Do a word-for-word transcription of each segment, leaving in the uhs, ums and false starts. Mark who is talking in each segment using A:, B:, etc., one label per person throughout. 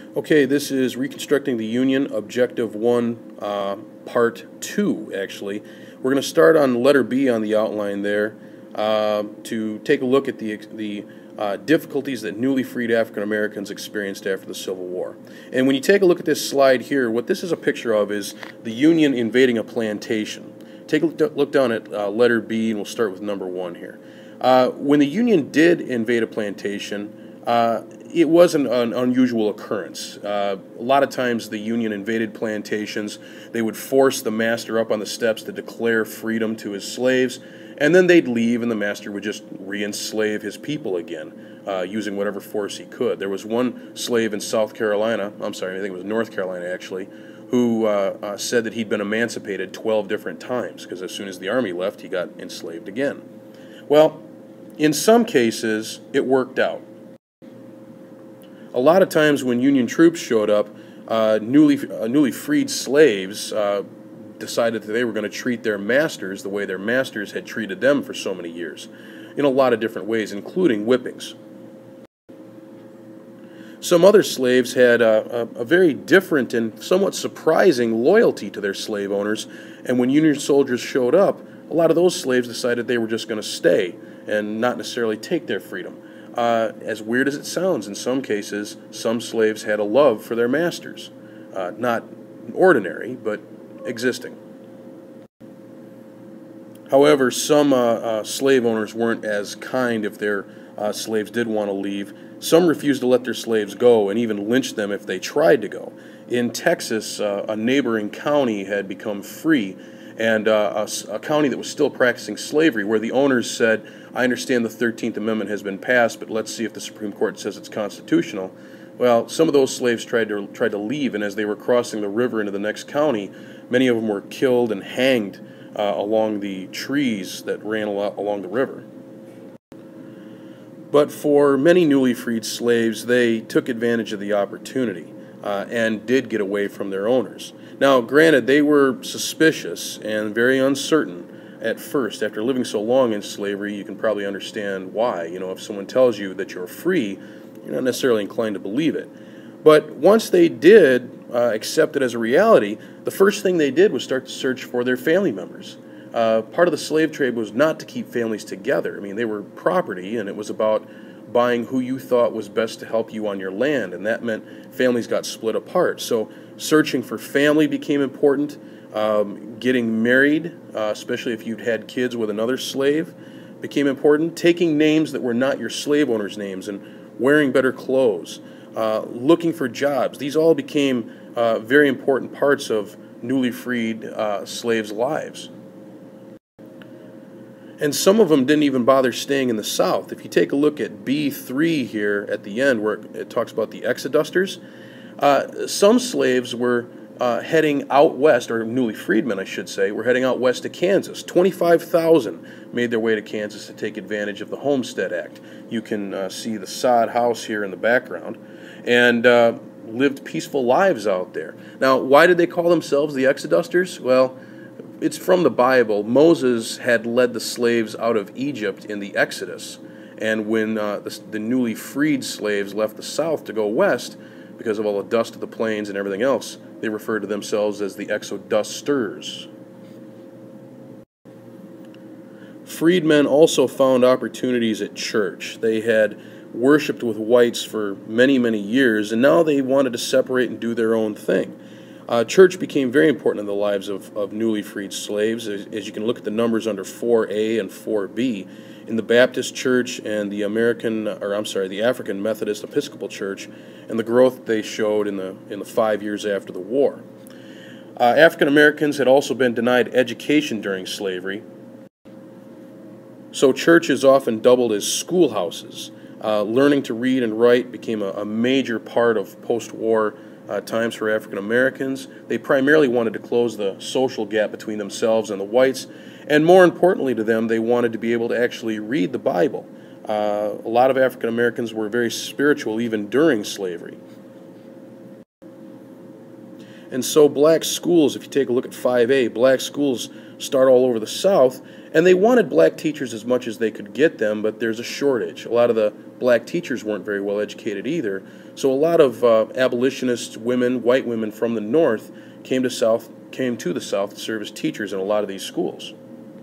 A: Okay, this is Reconstructing the Union, Objective one, uh, Part two, actually. We're going to start on letter B on the outline there uh, to take a look at the, the uh, difficulties that newly freed African Americans experienced after the Civil War. And when you take a look at this slide here, what this is a picture of is the Union invading a plantation. Take a look down at uh, letter B, and we'll start with number one here. Uh, when the Union did invade a plantation, uh, it wasn't an unusual occurrence. Uh, a lot of times the Union invaded plantations. They would force the master up on the steps to declare freedom to his slaves, and then they'd leave and the master would just re-enslave his people again, uh, using whatever force he could. There was one slave in South Carolina, I'm sorry, I think it was North Carolina actually, who uh, uh, said that he'd been emancipated twelve different times, because as soon as the army left, he got enslaved again. Well, in some cases, it worked out. A lot of times when Union troops showed up, uh, newly, uh, newly freed slaves uh, decided that they were going to treat their masters the way their masters had treated them for so many years, in a lot of different ways, including whippings. Some other slaves had a, a, a very different and somewhat surprising loyalty to their slave owners, and when Union soldiers showed up, a lot of those slaves decided they were just going to stay and not necessarily take their freedom. Uh, as weird as it sounds, in some cases, some slaves had a love for their masters. Uh, not ordinary, but existing. However, some uh, uh, slave owners weren't as kind if their uh, slaves did want to leave. Some refused to let their slaves go and even lynched them if they tried to go. In Texas, uh, a neighboring county had become free, and uh, a, a county that was still practicing slavery, where the owners said, I understand the thirteenth Amendment has been passed, but let's see if the Supreme Court says it's constitutional. Well, some of those slaves tried to, tried to leave, and as they were crossing the river into the next county, many of them were killed and hanged uh, along the trees that ran al along the river. But for many newly freed slaves, they took advantage of the opportunity uh, and did get away from their owners. Now, granted, they were suspicious and very uncertain at first. After living so long in slavery, you can probably understand why. You know, if someone tells you that you're free, you're not necessarily inclined to believe it. But once they did uh, accept it as a reality, the first thing they did was start to search for their family members. Uh, part of the slave trade was not to keep families together. I mean, they were property, and it was about buying who you thought was best to help you on your land, and that meant families got split apart. So searching for family became important. Um, getting married, uh, especially if you'd had kids with another slave, became important. Taking names that were not your slave owners' names and wearing better clothes. Uh, looking for jobs. These all became uh, very important parts of newly freed uh, slaves' lives. And some of them didn't even bother staying in the South. If you take a look at B three here at the end, where it talks about the exodusters, uh, some slaves were Uh, heading out west, or newly freedmen, I should say, were heading out west to Kansas. twenty-five thousand made their way to Kansas to take advantage of the Homestead Act. You can uh, see the sod house here in the background, and uh, lived peaceful lives out there. Now, why did they call themselves the Exodusters? Well, it's from the Bible. Moses had led the slaves out of Egypt in the Exodus, and when uh, the, the newly freed slaves left the South to go west, because of all the dust of the plains and everything else, they referred to themselves as the Exodusters. Freedmen also found opportunities at church. They had worshipped with whites for many, many years, and now they wanted to separate and do their own thing. Uh, church became very important in the lives of, of newly freed slaves. As, as you can look at the numbers under four A and four B, in the Baptist Church and the American, or I'm sorry, the African Methodist Episcopal Church, and the growth they showed in the in the five years after the war. Uh, African Americans had also been denied education during slavery, so churches often doubled as schoolhouses. Uh, learning to read and write became a, a major part of post-war uh, times for African Americans. They primarily wanted to close the social gap between themselves and the whites, and more importantly to them, they wanted to be able to actually read the Bible. Uh, a lot of African Americans were very spiritual even during slavery. And so black schools, if you take a look at five A, black schools start all over the South, and they wanted black teachers as much as they could get them, but there's a shortage. A lot of the black teachers weren't very well educated either, so a lot of uh, abolitionist women, white women from the North, came to South, came to the South to serve as teachers in a lot of these schools.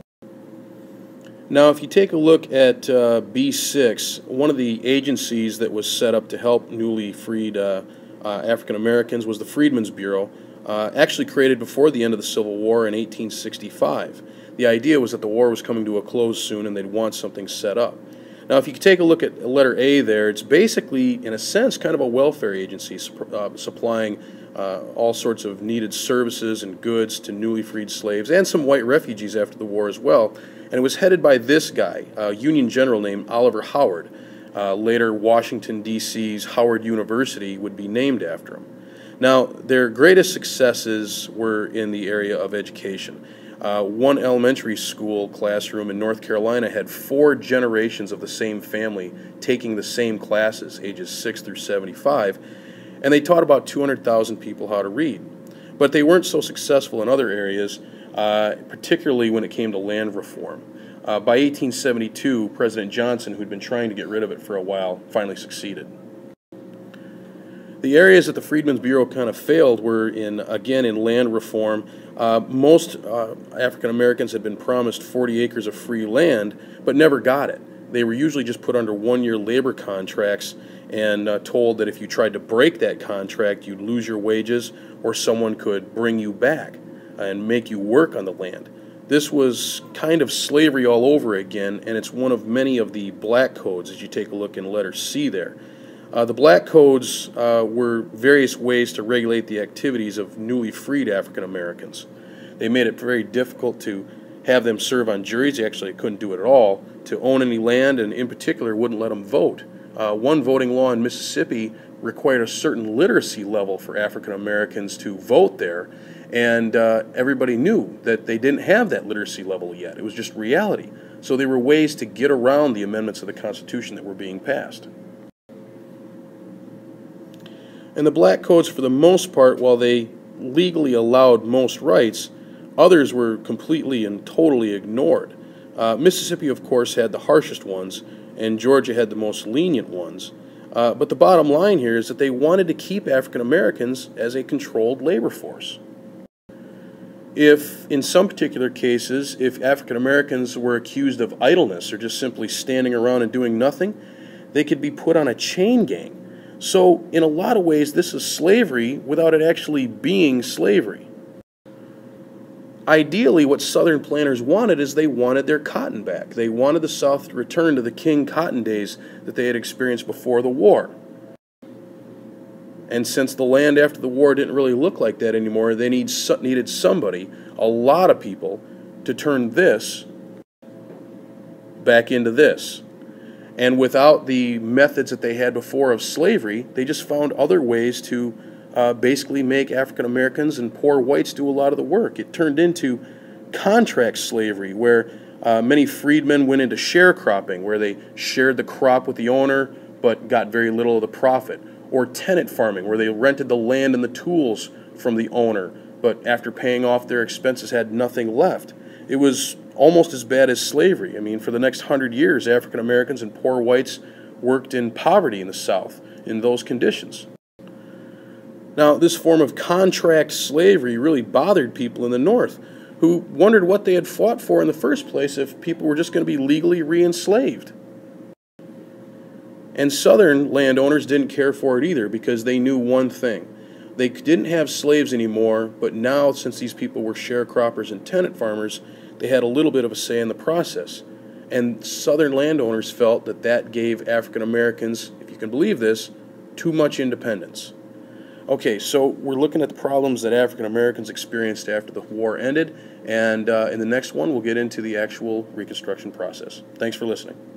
A: Now, if you take a look at uh, B six, one of the agencies that was set up to help newly freed uh, uh, African Americans was the Freedmen's Bureau, uh, actually created before the end of the Civil War in eighteen sixty-five. The idea was that the war was coming to a close soon and they'd want something set up. Now, if you take a look at letter A there, it's basically, in a sense, kind of a welfare agency uh, supplying uh, all sorts of needed services and goods to newly freed slaves and some white refugees after the war as well. And it was headed by this guy, a Union general named Oliver Howard. Uh, later, Washington, D C's Howard University would be named after him. Now, their greatest successes were in the area of education. Uh, one elementary school classroom in North Carolina had four generations of the same family taking the same classes, ages six through seventy-five, and they taught about two hundred thousand people how to read. But they weren't so successful in other areas, uh, particularly when it came to land reform. Uh, by eighteen seventy-two, President Johnson, who'd been trying to get rid of it for a while, finally succeeded. The areas that the Freedmen's Bureau kind of failed were in, again, in land reform. Uh, most uh, African Americans had been promised forty acres of free land, but never got it. They were usually just put under one-year labor contracts and uh, told that if you tried to break that contract, you'd lose your wages or someone could bring you back and make you work on the land. This was kind of slavery all over again, and it's one of many of the black codes as you take a look in letter C there. Uh, the black codes uh, were various ways to regulate the activities of newly freed African Americans. They made it very difficult to have them serve on juries. They actually couldn't do it at all, to own any land, and in particular wouldn't let them vote. Uh, one voting law in Mississippi required a certain literacy level for African Americans to vote there, and uh, everybody knew that they didn't have that literacy level yet. It was just reality. So there were ways to get around the amendments of the Constitution that were being passed. And the black codes, for the most part, while they legally allowed most rights, others were completely and totally ignored. Uh, Mississippi, of course, had the harshest ones, and Georgia had the most lenient ones. Uh, but the bottom line here is that they wanted to keep African Americans as a controlled labor force. If, in some particular cases, if African Americans were accused of idleness or just simply standing around and doing nothing, they could be put on a chain gang. So, in a lot of ways, this is slavery without it actually being slavery. Ideally, what Southern planters wanted is they wanted their cotton back. They wanted the South to return to the King Cotton days that they had experienced before the war. And since the land after the war didn't really look like that anymore, they need, needed somebody, a lot of people, to turn this back into this. And without the methods that they had before of slavery, they just found other ways to uh, basically make African Americans and poor whites do a lot of the work. It turned into contract slavery, where uh, many freedmen went into sharecropping, where they shared the crop with the owner but got very little of the profit. Or tenant farming, where they rented the land and the tools from the owner, but after paying off their expenses had nothing left. It was almost as bad as slavery. I mean, for the next hundred years, African Americans and poor whites worked in poverty in the South in those conditions. Now, this form of contract slavery really bothered people in the North, who wondered what they had fought for in the first place if people were just going to be legally re-enslaved. And Southern landowners didn't care for it either, because they knew one thing. They didn't have slaves anymore, but now, since these people were sharecroppers and tenant farmers, they had a little bit of a say in the process. And Southern landowners felt that that gave African Americans, if you can believe this, too much independence. Okay, so we're looking at the problems that African Americans experienced after the war ended, and uh, in the next one we'll get into the actual Reconstruction process. Thanks for listening.